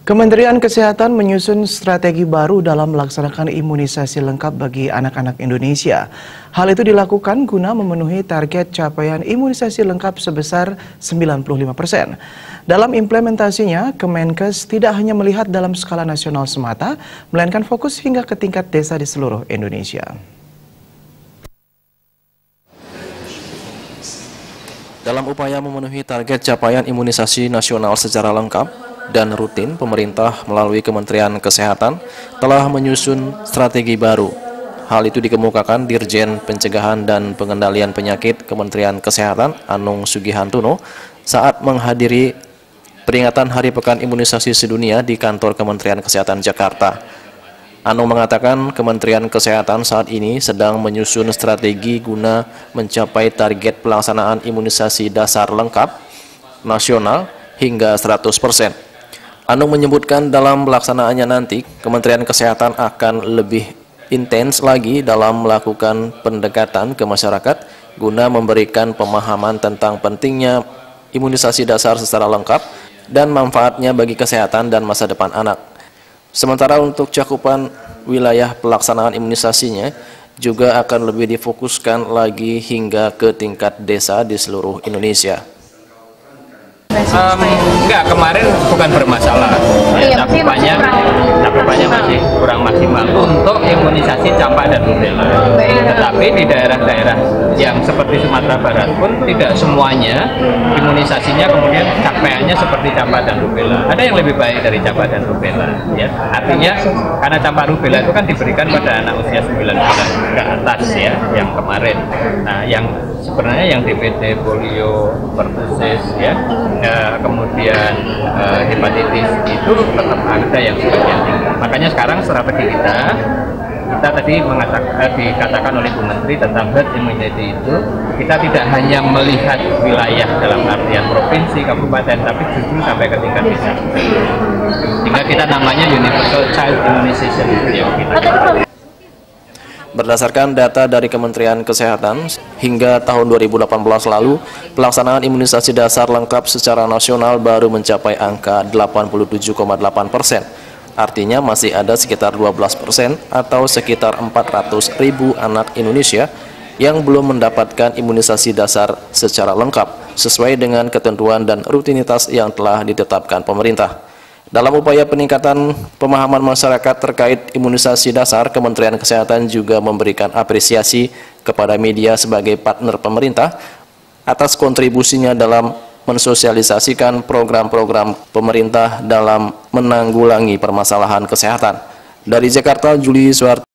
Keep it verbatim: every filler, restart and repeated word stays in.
Kementerian Kesehatan menyusun strategi baru dalam melaksanakan imunisasi lengkap bagi anak-anak Indonesia. Hal itu dilakukan guna memenuhi target capaian imunisasi lengkap sebesar sembilan puluh lima persen. Dalam implementasinya, Kemenkes tidak hanya melihat dalam skala nasional semata, melainkan fokus hingga ke tingkat desa di seluruh Indonesia. Dalam upaya memenuhi target capaian imunisasi nasional secara lengkap dan rutin, pemerintah melalui Kementerian Kesehatan telah menyusun strategi baru. Hal itu dikemukakan Dirjen Pencegahan dan Pengendalian Penyakit Kementerian Kesehatan Anung Sugihantono saat menghadiri peringatan Hari Pekan Imunisasi Sedunia di kantor Kementerian Kesehatan Jakarta. Anung mengatakan Kementerian Kesehatan saat ini sedang menyusun strategi guna mencapai target pelaksanaan imunisasi dasar lengkap nasional hingga seratus persen. Anung menyebutkan dalam pelaksanaannya nanti, Kementerian Kesehatan akan lebih intens lagi dalam melakukan pendekatan ke masyarakat guna memberikan pemahaman tentang pentingnya imunisasi dasar secara lengkap dan manfaatnya bagi kesehatan dan masa depan anak. Sementara untuk cakupan wilayah pelaksanaan imunisasinya juga akan lebih difokuskan lagi hingga ke tingkat desa di seluruh Indonesia. Um, enggak, kemarin bukan bermasalah, ya, cakupannya, cakupannya masih kurang maksimal untuk imunisasi campak dan rubella. Tetapi di daerah-daerah yang seperti Sumatera Barat pun tidak semuanya imunisasinya kemudian capaiannya seperti campak dan rubella. Ada yang lebih baik dari campak dan rubella. Ya. Artinya karena campak rubella itu kan diberikan pada anak usia sembilan bulan ke atas ya, yang kemarin. Nah, yang sebenarnya yang D P T, polio, pertusis ya, eh, kemudian eh, hepatitis itu tetap ada yang sebagian tinggi. Makanya sekarang strategi kita, kita tadi mengatakan, eh, dikatakan oleh Bu Menteri tentang herd immunity itu, kita tidak hanya melihat wilayah dalam artian provinsi, kabupaten, tapi justru sampai ke tingkat desa. Sehingga kita namanya Universal Child Immunization. Ya, kita. Berdasarkan data dari Kementerian Kesehatan, hingga tahun dua ribu delapan belas lalu, pelaksanaan imunisasi dasar lengkap secara nasional baru mencapai angka delapan puluh tujuh koma delapan persen. Artinya masih ada sekitar dua belas persen atau sekitar empat ratus ribu anak Indonesia yang belum mendapatkan imunisasi dasar secara lengkap, sesuai dengan ketentuan dan rutinitas yang telah ditetapkan pemerintah. Dalam upaya peningkatan pemahaman masyarakat terkait imunisasi dasar, Kementerian Kesehatan juga memberikan apresiasi kepada media sebagai partner pemerintah atas kontribusinya dalam mensosialisasikan program-program pemerintah dalam menanggulangi permasalahan kesehatan. Dari Jakarta, Juli Suharto.